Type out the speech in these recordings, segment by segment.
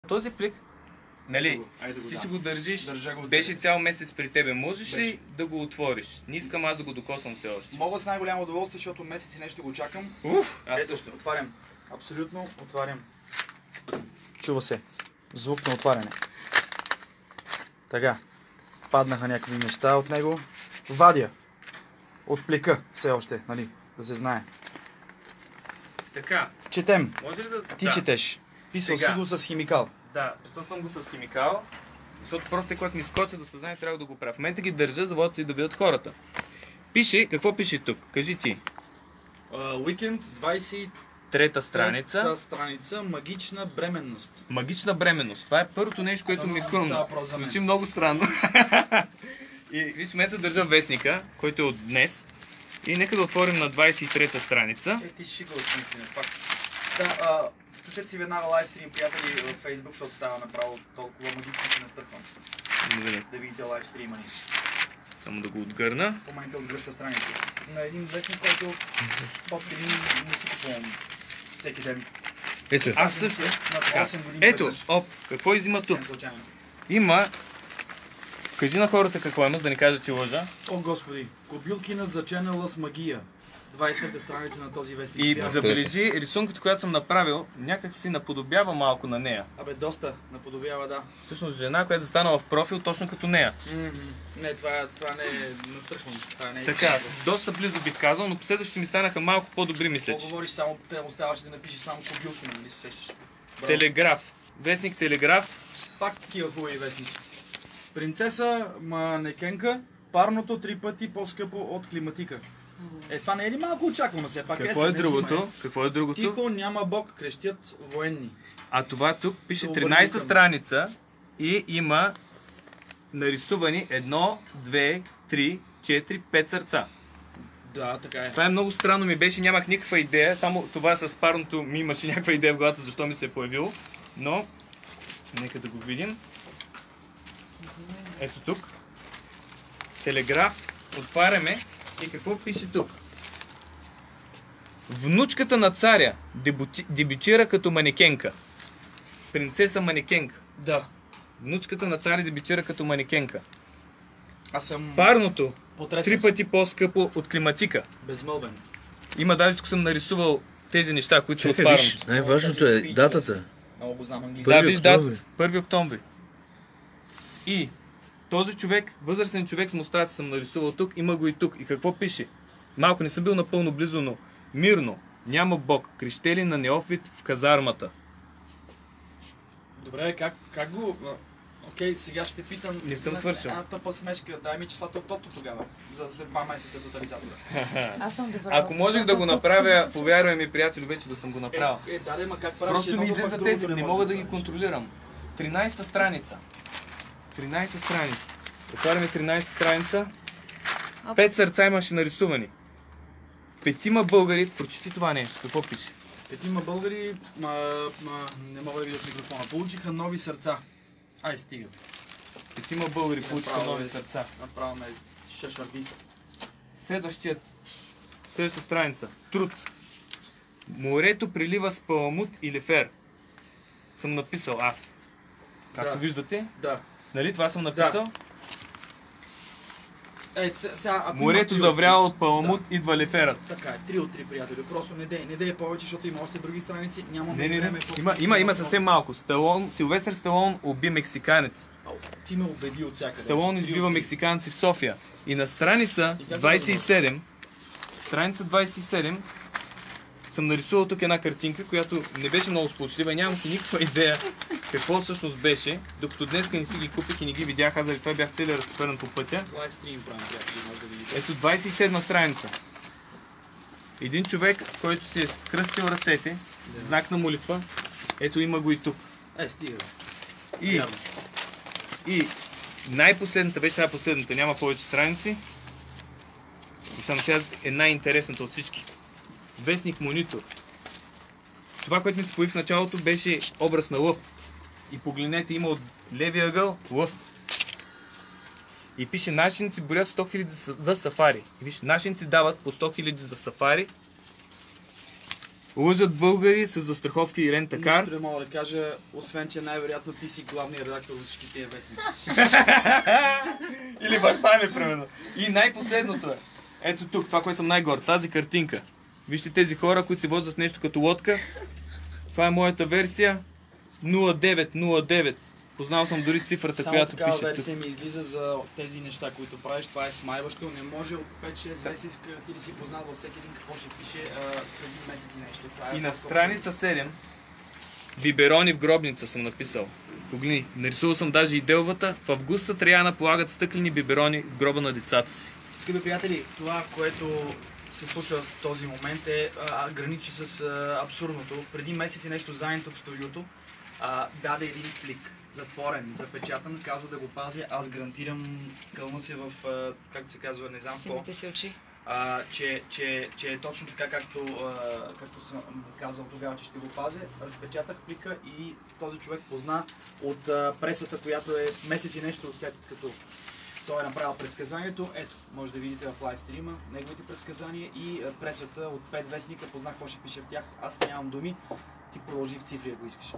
Този плик, нали, ти си го държиш, беше цял месец при тебе. Можеш ли да го отвориш? Не искам аз да го докосвам все още. Мога с най-голямо удоволствие, защото месец и нещо го чакам. Аз също. Отварям. Абсолютно отварям. Чува се. Звук на отваряне. Така. Паднаха някакви неща от него. Вадя. От плика все още, нали? Да се знае. Така. Четем. Може ли да... Ти четеш. Писал си го с химикал. Да, писал съм го с химикал, защото просто когато ми скочат до съзнание, трябва да го правя. В момента ги държа, за да да видят хората. Пише, какво пише тук? Кажи ти. Уикенд 23 Трета страница. страница. Магична бременност. Магична бременност. Това е първото нещо, което ми хрумна. Звучи много странно. И виж, в момента държа вестника, който е от днес. И нека да отворим на 23-та страница. Ти си шигал с наистина, факт. Да, включете си веднага лайвстрим, приятели, в Facebook, защото става направо толкова магично, че не стъпвам. Да видите лайвстрима ни. Само да го отгърна. В момента отгръща страница. На един вестник, който почти не си купувам всеки ден. Ето. Аз също. На 8 години. Ето, какво изима тук? Има... Кажи на хората какво има, за да ни кажа, че лъжа. О, Господи! Кобилкина заченала с магия. 20-та страница на този вестник. И забележи рисунката, която съм направил, някак си наподобява малко на нея. Абе, доста наподобява, да. Всъщност жена, която е застанала в профил, точно като нея. Не, това не е настръхвам. Така, доста близо бих казал, но последващите ми станаха малко по-добри, мисля. Какво говориш само, те оставаше да напишеш само кобилкина, нали се сещаш? Телеграф. Вестник Телеграф. Пак такива хубави вестници. Принцеса манекенка, парното 3 пъти по-скъпо от климатика. Това не е ли малко очаквано все пак? Какво е другото? Какво е другото? Тихо, няма Бог, крещят военни. А това тук пише 13-та страница и има нарисувани 1, 2, 3, 4, 5 сърца. Да, така е. Това е много странно, ми беше, нямах никаква идея, само това с парното ми имаше някаква идея в главата, защо ми се е появило. Но, нека да го видим. Ето тук. Телеграф. Отваряме. И какво пише тук? Внучката на царя дебютира като манекенка. Принцеса манекенка. Да. Внучката на царя дебютира като манекенка. Аз съм... Парното. Потресен 3 пъти по-скъпо от климатика. Безмълвен. Има даже тук съм нарисувал тези неща, които са от парното. Най-важното е датата. Много го знам английски. Да, виж датата. 1 октомври. И този човек, възрастен човек с мустаци съм нарисувал тук, има го и тук. И какво пише? Малко не съм бил напълно близо, но мирно, няма Бог, крещели на неофит в казармата. Добре, как го... Окей, сега ще питам... Не съм свършил. Една тъпа смешка, дай ми числата от тото тогава, за след 2 месеца тотализатора. Аз съм добра. Ако можех да го направя, повярвай ми, приятели, вече да съм го направил. Да, ма как правиш? Просто ми излезе тези, не мога да ги контролирам. 13-та страница. 13-та страница. Отваряме 13-та страница. 5 сърца имаше нарисувани. 5 българи, прочети това нещо, какво пише? 5 българи, не мога да видя от микрофона, получиха нови сърца. Ай, стига. 5 българи получиха нови сърца. Направо ме шашарбиса. Следващата страница. Труд. Морето прилива с паламут и лефер. Съм написал аз. Както виждате. Да. Нали това съм написал? Да. Морето завряло от паламут, идва леферът. Така е, 3 от 3, приятели. Просто не дей повече, защото има още други страници. Нямаме време. Има съвсем малко. Силвестър Сталон уби мексиканец. Ти ме убеди от всякъде. Сталон избива мексиканци в София. И на страница 27, съм нарисувал тук една картинка, която не беше много сполучлива и нямам си никаква идея какво всъщност беше, докато днес не си ги купих и не ги видях, аз заради това бях целият разпърнан по пътя. Лайвстрим правим, приятели, може да видите. Ето 27 страница. Един човек, който си е скръстил ръцете, знак на молитва, ето има го и тук. Стига. И най-последната, беше най-последната, няма повече страници. И само тя е най-интересната от всички. Вестник Монитор. Това, което ми се появи в началото, беше образ на лъв. И погледнете, има от левия ъгъл лъв. И пише, нашинци борят 100 000 за сафари. И виж, нашинци дават по 100 000 за сафари. Лъжат българи с застраховки и рент-а-кар. Нищо не мога да кажа, освен че най-вероятно ти си главният редактор за всички тия вестници. Или баща ми, примерно. И най-последното е. Ето тук, това, което съм най-гор. Тази картинка. Вижте тези хора, които се возят нещо като лодка. Това е моята версия. 0909. Познал съм дори цифрата, Само която такава пише версия тук. ми излиза за тези неща, които правиш. Това е смайващо. Не може от 5-6 вестници, ти да си познал във всеки един какво ще пише преди месец и нещо. Това е И на просто страница 7 биберони в гробница съм написал. Погледни, нарисувал съм даже и делвата. В августа Траяна полагат стъклени биберони в гроба на децата си. Скъпи приятели, това, което се случва в този момент граничи с абсурдното. Преди месец и нещо заедно тук в студиото даде един плик, затворен, запечатан, каза да го пазя. Аз гарантирам, кълна се в, както се казва, не знам какво. Сините си очи. Че е точно така, както съм казал тогава, че ще го пазя. Разпечатах плика и този човек позна от пресата, която е месец и нещо след като той е направил предсказанието. Ето, може да видите в лайвстрима неговите предсказания и пресата от 5 вестника познах какво ще пише в тях. Аз нямам думи. Ти продължи в цифри, ако искаш.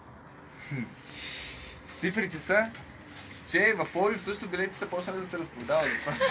Цифрите са, че в Пловдив също билети са почнали да се разпродават.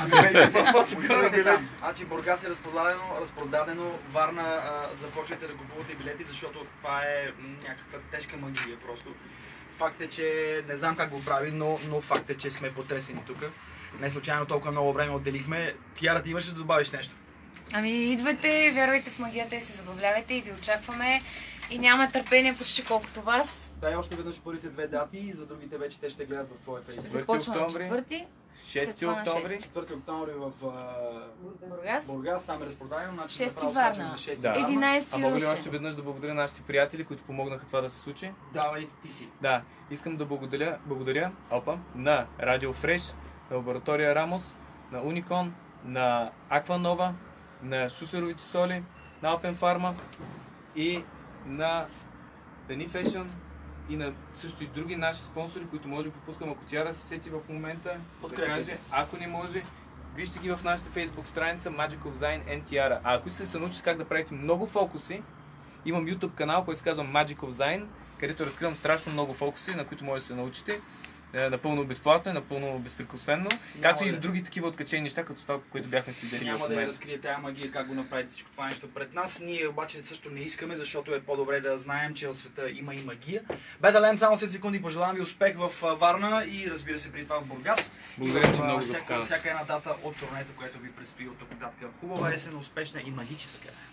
Значи Бургас е разпродадено, Варна започвайте да купувате билети, защото това е някаква тежка магия просто. Факт е, че не знам как го прави, но факт е, че сме потресени тук. Не случайно толкова много време отделихме. Тиара, ти имаш да добавиш нещо? Ами идвайте, вярвайте в магията и се забавлявайте и ви очакваме. И нямаме търпение почти колкото вас. Дай още веднъж първите 2 дати и за другите вече те ще гледат в твоя фейсбук. Започваме на октомври. 4-ти. 6 октомври. 4 октомври в Бургас. Бургас, там е разпродадено. Значи 6 направо Варна. скачаме на 6 Да. Варна. 11 А мога ли Русе. още веднъж да благодаря нашите приятели, които помогнаха това да се случи? Давай, ти си. Да, искам да благодаря на Радио Фреш, на Лаборатория Рамос, на Уникон, на Акванова, на Шусеровите соли, на Open Pharma и на Dani Fashion и на също и други наши спонсори, които може да пропускам, ако тя да се сети в момента, да Подкрепяйте. каже, ако не може, вижте ги в нашата Facebook страница Magic of Zine and Tiara. А ако сте се научили как да правите много фокуси, имам YouTube канал, който се казва Magic of Zine, където разкривам страшно много фокуси, на които може да се научите. Напълно безплатно и напълно безпрекосвено. Както и други такива откачени неща, като това, което бяхме следили в Няма да я момента. разкрие тая магия, как го направите всичко това нещо пред нас. Ние обаче също не искаме, защото е по-добре да знаем, че в света има и магия. Бедален, само след секунди пожелавам ви успех в Варна и разбира се при това в Бургас. Благодаря И ти в, много за всяка поканата. една дата от турнето, което ви предстои от тук нататък. Хубава есен, успешна и магическа.